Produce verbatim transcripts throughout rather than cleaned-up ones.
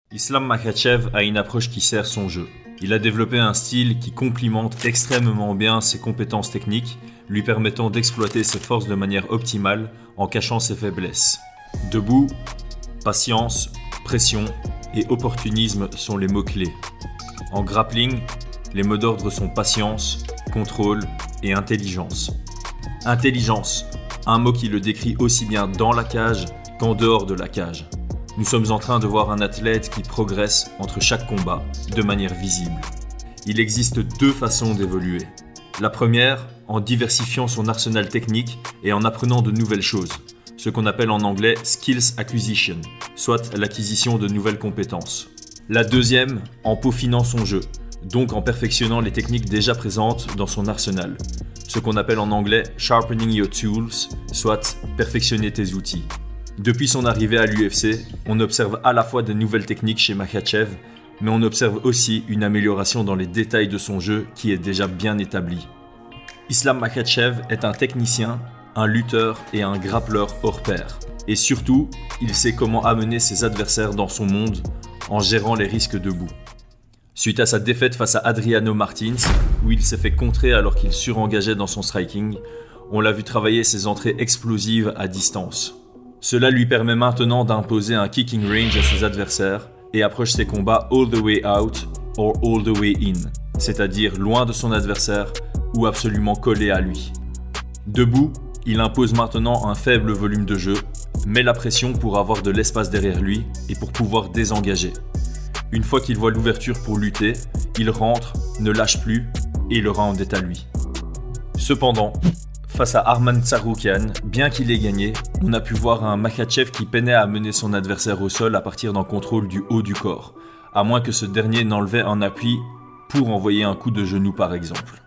Islam Makhachev a une approche qui sert son jeu. Il a développé un style qui complimente extrêmement bien ses compétences techniques, lui permettant d'exploiter ses forces de manière optimale en cachant ses faiblesses. Debout, patience, pression et opportunisme sont les mots-clés. En grappling, les mots d'ordre sont patience, contrôle et intelligence. Intelligence, un mot qui le décrit aussi bien dans la cage qu'en dehors de la cage. Nous sommes en train de voir un athlète qui progresse entre chaque combat de manière visible. Il existe deux façons d'évoluer. La première, en diversifiant son arsenal technique et en apprenant de nouvelles choses, ce qu'on appelle en anglais « skills acquisition », soit l'acquisition de nouvelles compétences. La deuxième, en peaufinant son jeu, donc en perfectionnant les techniques déjà présentes dans son arsenal, ce qu'on appelle en anglais « sharpening your tools », soit perfectionner tes outils. Depuis son arrivée à l'U F C, on observe à la fois de nouvelles techniques chez Makhachev, mais on observe aussi une amélioration dans les détails de son jeu qui est déjà bien établi. Islam Makhachev est un technicien, un lutteur et un grappleur hors pair. Et surtout, il sait comment amener ses adversaires dans son monde en gérant les risques debout. Suite à sa défaite face à Adriano Martins, où il s'est fait contrer alors qu'il surengageait dans son striking, on l'a vu travailler ses entrées explosives à distance. Cela lui permet maintenant d'imposer un kicking range à ses adversaires et approche ses combats all the way out or all the way in, c'est-à-dire loin de son adversaire ou absolument collé à lui. Debout, il impose maintenant un faible volume de jeu, met la pression pour avoir de l'espace derrière lui et pour pouvoir désengager. Une fois qu'il voit l'ouverture pour lutter, il rentre, ne lâche plus et le round est à lui. Cependant, face à Arman Tsarukyan, bien qu'il ait gagné, on a pu voir un Makhachev qui peinait à mener son adversaire au sol à partir d'un contrôle du haut du corps, à moins que ce dernier n'enlevait un appui pour envoyer un coup de genou par exemple.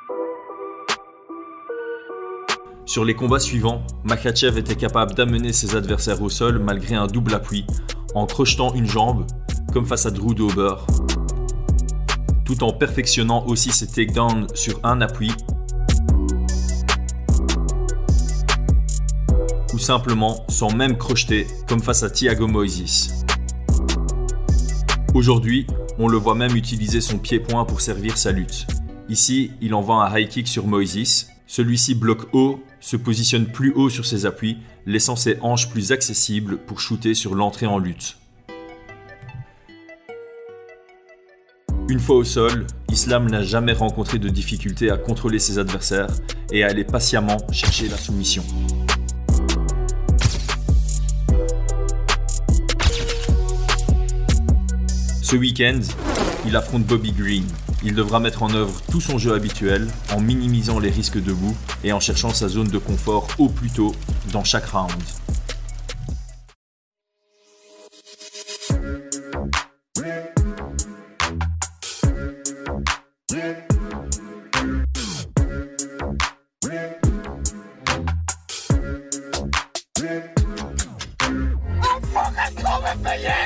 Sur les combats suivants, Makhachev était capable d'amener ses adversaires au sol malgré un double appui, en crochetant une jambe, comme face à Drew Dober, tout en perfectionnant aussi ses takedowns sur un appui, ou simplement sans même crocheter, comme face à Thiago Moises. Aujourd'hui, on le voit même utiliser son pied-point pour servir sa lutte. Ici, il envoie un high kick sur Moises. Celui-ci bloque haut, se positionne plus haut sur ses appuis, laissant ses hanches plus accessibles pour shooter sur l'entrée en lutte. Une fois au sol, Islam n'a jamais rencontré de difficulté à contrôler ses adversaires et à aller patiemment chercher la soumission. Ce week-end, il affronte Bobby Green. Il devra mettre en œuvre tout son jeu habituel en minimisant les risques debout et en cherchant sa zone de confort au plus tôt dans chaque round. I'm fucking coming for you!